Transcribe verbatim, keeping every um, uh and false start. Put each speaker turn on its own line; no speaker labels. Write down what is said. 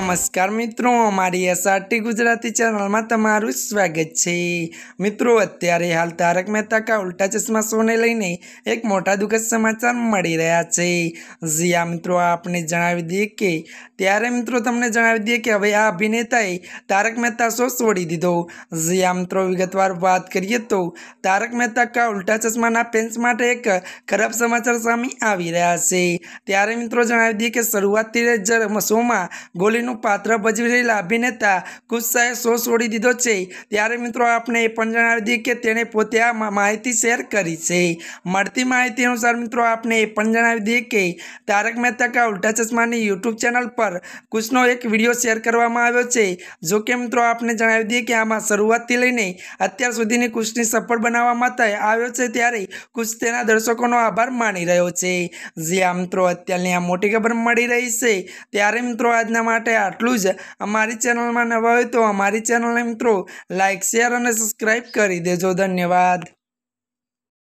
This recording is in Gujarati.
नमस्कार मित्रों, अमारी एसआरटी गुजराती चैनल में तमारुं स्वागत है। मित्रों, अत्यारे हाल तारक मेहता का उल्टा चश्मा शो ने लईने एक मोटा दुखद समाचार मळी रह्या छे। जी आ मित्रों, आपने जणावी दीए के त्यारे मित्रों तमने जणावी दीए के हवे आ अभिनेताए तारक मेहता शो छोड़ी दीधो। जी आ मित्रों, विगतवार बात करिए तो तारक मेहता का उल्टा चश्माना फैंस माटे एक खराब समाचार सामे आवी रह्या छे। त्यारे मित्रों जणावी दीए के शरूआतथी ज शोमां गोलीનું પાત્ર ભજવી રહેલા અભિનેતા કુશાએ શો છોડી દીધો છે। ત્યારે મિત્રો આપણે એ પણ જણાવી દઈએ કે તેણે પોતે આ માહિતી શેર કરી છે। મળતી માહિતી અનુસાર મિત્રો આપણે એ પણ જણાવી દઈએ કે તારક મહેતા કા ઉલ્ટા ચશ્માની યુટ્યુબ ચેનલ પર કુશનો એક વિડીયો શેર કરવામાં આવ્યો છે। જો કે મિત્રો આપણે જણાવી દઈએ કે આમાં શરૂઆતથી લઈને અત્યાર સુધીની કુશની સફળ બનાવવા માટે આવ્યો છે, ત્યારે કુશ તેના દર્શકોનો આભાર માની રહ્યો છે। જે આ મિત્રો અત્યારની આ મોટી ખબર મળી રહી છે। ત્યારે મિત્રો આજના માટે આટલું જ। અમારી ચેનલમાં નવા હોય તો અમારી ચેનલને મિત્રો લાઈક, શેર અને સબસ્ક્રાઈબ કરી દેજો। ધન્યવાદ।